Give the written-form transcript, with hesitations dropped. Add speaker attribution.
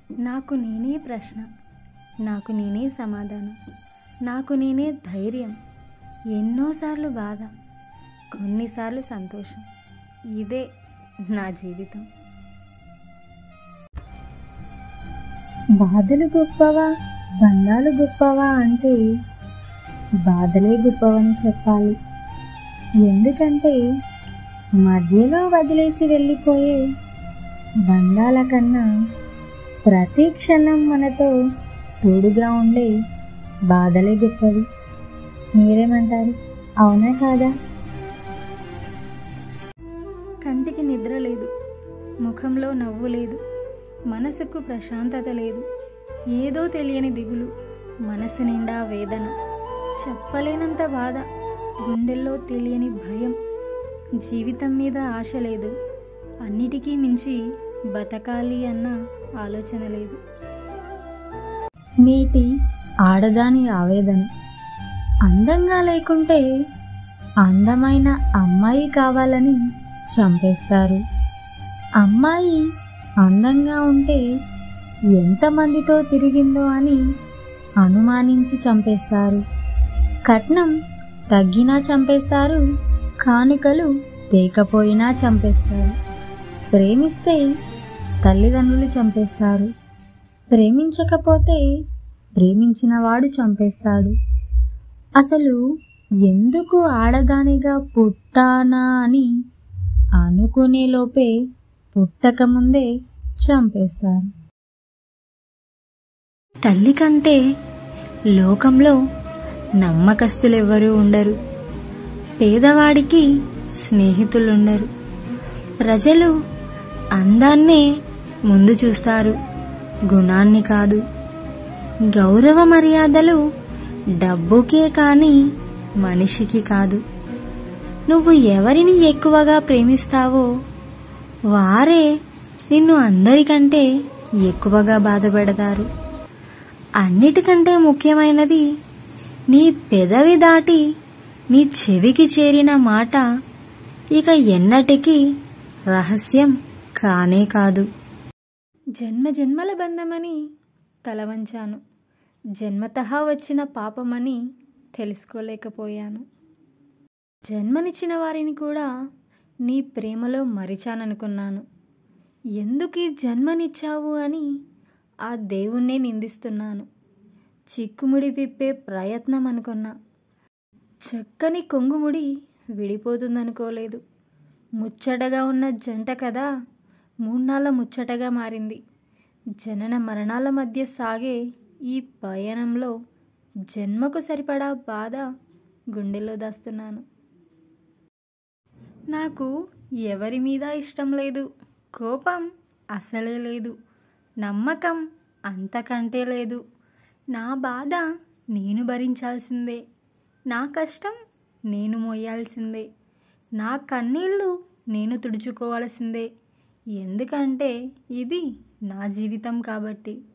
Speaker 1: నాకు నేనే ప్రశ్న, నాకు నేనే సమాధానం, నాకు నేనే ధైర్యం. ఎన్నోసార్లు బాధ, కొన్నిసార్లు సంతోషం. ఇదే నా జీవితం. బాధలు గొప్పవా, బంధాలు గొప్పవా అంటే బాధలే గొప్పవని చెప్పాలి. ఎందుకంటే మధ్యలో వదిలేసి వెళ్ళిపోయే బంధాల కన్నా ప్రతి క్షణం మనతో తోడుగా ఉండే బాధలే గొప్పవి. మీరేమంటారు? అవునా కాదా? కంటికి నిద్ర లేదు, ముఖంలో నవ్వు లేదు, మనసుకు ప్రశాంతత లేదు. ఏదో తెలియని దిగులు, మనసు నిండా వేదన, చెప్పలేనంత బాధ, గుండెల్లో తెలియని భయం. జీవితం మీద ఆశ లేదు, అన్నిటికీ మించి బతకాలి అన్న ఆలోచన లేదు. నేటి ఆడదాని ఆవేదన. అందంగా లేకుంటే అందమైన అమ్మాయి కావాలని చంపేస్తారు. అమ్మాయి అందంగా ఉంటే ఎంతమందితో తిరిగిందో అని అనుమానించి చంపేస్తారు. కట్నం తగ్గినా చంపేస్తారు, కానుకలు తేకపోయినా చంపేస్తారు. ప్రేమిస్తే తల్లిదండ్రులు చంపేస్తారు, ప్రేమించకపోతే ప్రేమించినవాడు చంపేస్తాడు. అసలు ఎందుకు ఆడదానిగా పుట్టానా అని అనుకునే లోపే పుట్టకముందే చంపేస్తారు. తల్లి కంటే లోకంలో నమ్మకస్తులెవ్వరూ ఉండరు. పేదవాడికి స్నేహితులుండరు. ప్రజలు అందాన్నే ముందు చూస్తారు, గుణాన్ని కాదు. గౌరవ మర్యాదలు డబ్బుకే కాని మనిషికి కాదు. నువ్వు ఎవరిని ఎక్కువగా ప్రేమిస్తావో వారే నిన్ను అందరికంటే ఎక్కువగా బాధపెడతారు. అన్నిటికంటే ముఖ్యమైనది, నీ పెదవి దాటి నీ చెవికి చేరిన మాట ఇక ఎన్నటికీ రహస్యం కానే కాదు. జన్మ జన్మల బంధమని తలవంచాను, జన్మతహా వచ్చిన పాపమని తెలుసుకోలేకపోయాను. జన్మనిచ్చిన వారిని కూడా నీ ప్రేమలో మరిచాననుకున్నాను. ఎందుకీ జన్మనిచ్చావు అని ఆ దేవుణ్ణే నిందిస్తున్నాను. చిక్కుముడి విప్పే ప్రయత్నం అనుకున్నా, చక్కని కొంగుముడి విడిపోతుందనుకోలేదు. ముచ్చటగా ఉన్న జంట కదా మూన్నాళ్ళ ముచ్చటగా మారింది. జనన మరణాల మధ్య సాగే ఈ పయనంలో జన్మకు సరిపడా బాధ గుండెల్లో దాస్తున్నాను. నాకు ఎవరి మీద ఇష్టం లేదు, కోపం అసలే లేదు, నమ్మకం అంతకంటే లేదు. నా బాధ నేను భరించాల్సిందే, నా కష్టం నేను మోయాల్సిందే, నా కన్నీళ్ళు నేను తుడుచుకోవాల్సిందే. ఎందుకంటే ఇది నా జీవితం కాబట్టి.